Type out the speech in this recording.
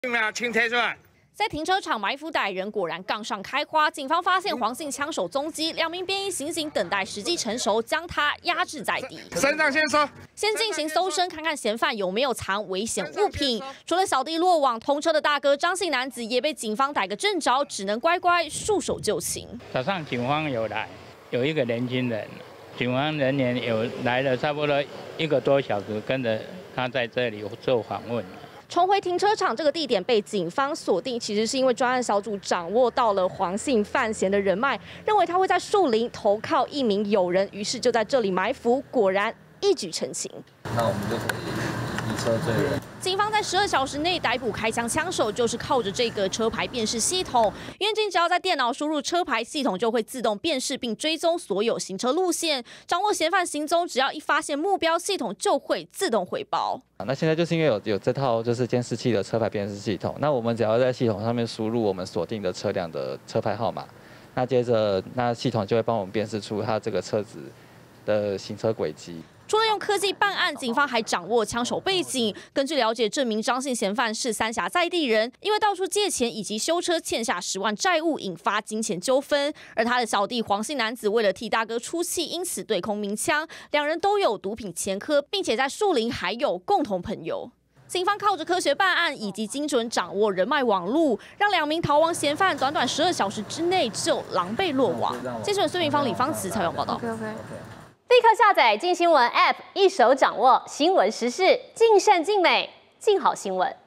请退出来。 在停车场埋伏歹人，果然杠上开花。警方发现黄姓枪手踪迹，2名便衣刑警等待时机成熟，将他压制在地。 身上先收， 先进行搜身，看看嫌犯有没有藏危险物品。除了小弟落网，同车的大哥张姓男子也被警方逮个正着，只能乖乖束手就擒。 早上警方有来，有一个年轻人，警方人员有来了差不多1个多小时，跟着他在这里做访问。 重回停车场这个地点被警方锁定，其实是因为专案小组掌握到了黄姓范闲的人脉，认为他会在树林投靠一名友人，于是就在这里埋伏，果然一举成擒。 那我们就可以移车追人。 警方在12小时内逮捕开枪枪手，就是靠着这个车牌辨识系统。远警只要在电脑输入车牌，系统就会自动辨识并追踪所有行车路线，掌握嫌犯行踪。只要一发现目标，系统就会自动回报。 那现在就是因为有这套就是监视器的车牌辨识系统，那我们只要在系统上面输入我们锁定的车辆的车牌号码，那接着那系统就会帮我们辨识出它这个车子的行车轨迹。 除了用科技办案，警方还掌握枪手背景。根据了解，这名张姓嫌犯是三峡在地人，因为到处借钱以及修车欠下10万债务，引发金钱纠纷。而他的小弟黄姓男子为了替大哥出气，因此对空鸣枪。2人都有毒品前科，并且在树林还有共同朋友。 警方靠着科学办案以及精准掌握人脉网路，让2名逃亡嫌犯短短12小时之内就狼狈落网。记者孙明芳、李芳慈采访报道。 立刻下载镜新闻 App， 一手掌握新闻时事，尽善尽美，尽好新闻。